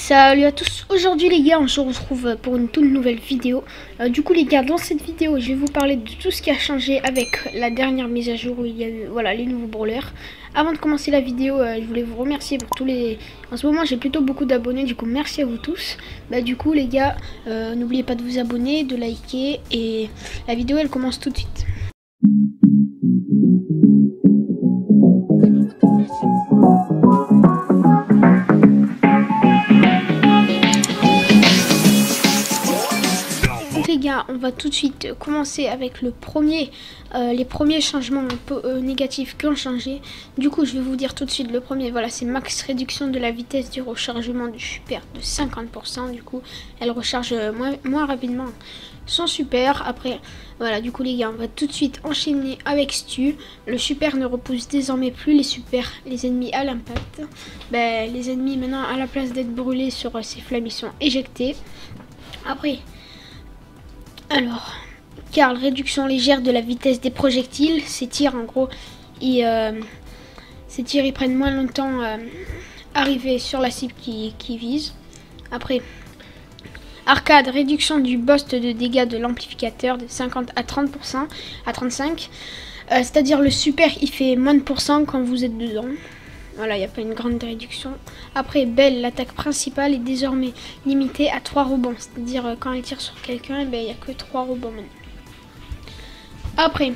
Salut à tous, aujourd'hui les gars on se retrouve pour une toute nouvelle vidéo. Du coup les gars, dans cette vidéo je vais vous parler de tout ce qui a changé avec la dernière mise à jour où il y a eu les nouveaux brawlers. Avant de commencer la vidéo, je voulais vous remercier pour tous les... En ce moment j'ai plutôt beaucoup d'abonnés, du coup merci à vous tous. Du coup les gars, n'oubliez pas de vous abonner, de liker, et la vidéo elle commence tout de suite. Les gars, on va tout de suite commencer avec les premiers changements négatifs qui ont changé. Du coup, je vais vous dire tout de suite le premier. Voilà, c'est max réduction de la vitesse du rechargement du super de 50%. Du coup, elle recharge moins rapidement son super. Après, voilà, du coup les gars, on va tout de suite enchaîner avec Stu. Le super ne repousse désormais plus les ennemis à l'impact. Les ennemis maintenant, à la place d'être brûlés sur ces flammes, ils sont éjectés. Après... Alors, Karl, réduction légère de la vitesse des projectiles. Ces tirs, en gros, ils prennent moins longtemps à arriver sur la cible qui vise. Après, Arcade, réduction du boost de dégâts de l'amplificateur de 50 à 30%, à 35%. C'est-à-dire le super, il fait moins de pourcent quand vous êtes dedans. Voilà, il n'y a pas une grande réduction. Après, Belle, l'attaque principale est désormais limitée à 3 rebonds. C'est-à-dire quand elle tire sur quelqu'un, il n'y a que 3 rebonds maintenant. Après,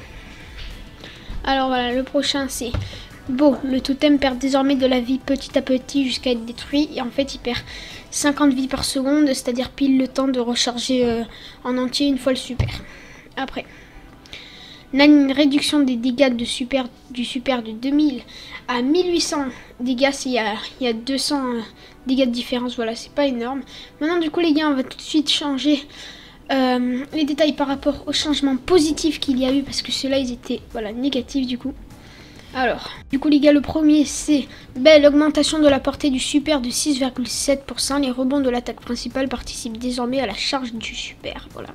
alors voilà, le prochain c'est Beau. Le totem perd désormais de la vie petit à petit jusqu'à être détruit. Et en fait, il perd 50 vies par seconde, c'est-à-dire pile le temps de recharger en entier une fois le super. Après, Nani, une réduction des dégâts du super de 2000 à 1800 dégâts. Il y a 200 dégâts de différence. Voilà, c'est pas énorme. Maintenant, du coup, les gars, on va tout de suite changer les détails par rapport aux changements positifs qu'il y a eu, parce que ceux-là, ils étaient négatifs du coup. Alors, du coup les gars, le premier c'est l'augmentation de la portée du super de 6,7%. Les rebonds de l'attaque principale participent désormais à la charge du super. Voilà.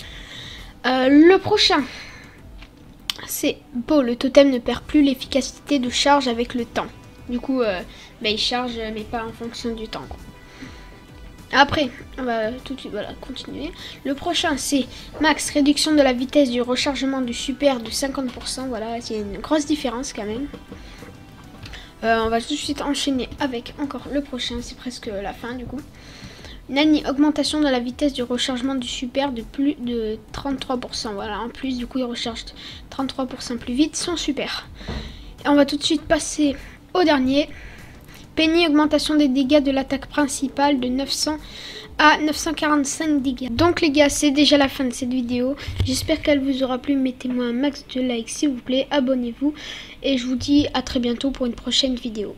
Le prochain, c'est le totem ne perd plus l'efficacité de charge avec le temps. Du coup, il charge, mais pas en fonction du temps, quoi. Après, on va tout de suite continuer. Le prochain, c'est max réduction de la vitesse du rechargement du super de 50%. Voilà, c'est une grosse différence quand même. On va tout de suite enchaîner avec encore le prochain. C'est presque la fin du coup. Nani, augmentation de la vitesse du rechargement du super de plus de 33%. Voilà, en plus du coup il recharge 33% plus vite son super. Et on va tout de suite passer au dernier. Penny, augmentation des dégâts de l'attaque principale de 900 à 945 dégâts. Donc les gars, c'est déjà la fin de cette vidéo. J'espère qu'elle vous aura plu. Mettez-moi un max de likes s'il vous plaît. Abonnez-vous. Et je vous dis à très bientôt pour une prochaine vidéo.